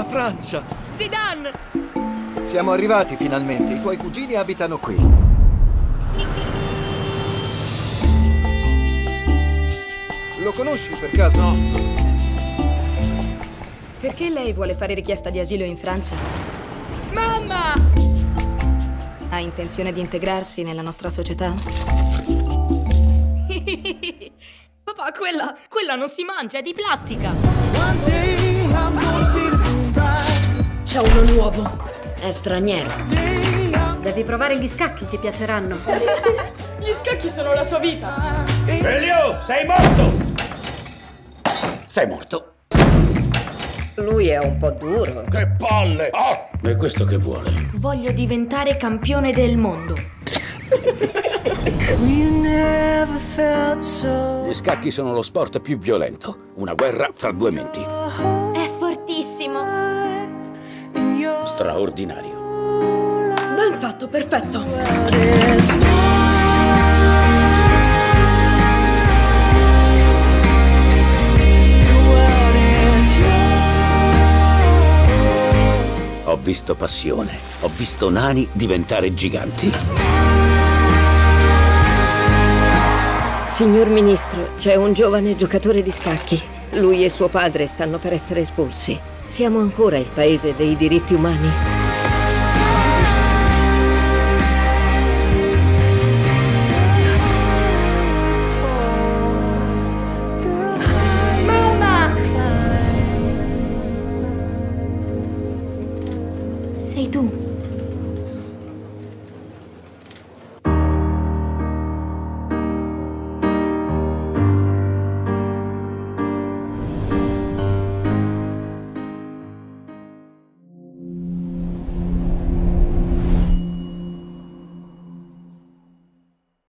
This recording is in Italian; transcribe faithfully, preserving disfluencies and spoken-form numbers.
Francia! Zidane! Siamo arrivati finalmente, i tuoi cugini abitano qui. Lo conosci per caso? No. Perché lei vuole fare richiesta di asilo in Francia? Mamma! Ha intenzione di integrarsi nella nostra società? Papà, quella, quella non si mangia, è di plastica! C'è uno nuovo. È straniero. Devi provare gli scacchi, ti piaceranno. Gli scacchi sono la sua vita! Elio, sei morto! Sei morto. Lui è un po' duro. Che palle! Ah! E questo che vuole? Voglio diventare campione del mondo. Gli scacchi sono lo sport più violento. Una guerra fra due menti. È fortissimo. Straordinario. Ben fatto, perfetto. Ho visto passione. Ho visto nani diventare giganti. Signor Ministro, c'è un giovane giocatore di scacchi. Lui e suo padre stanno per essere espulsi. Siamo ancora il paese dei diritti umani. Mamma! Sei tu.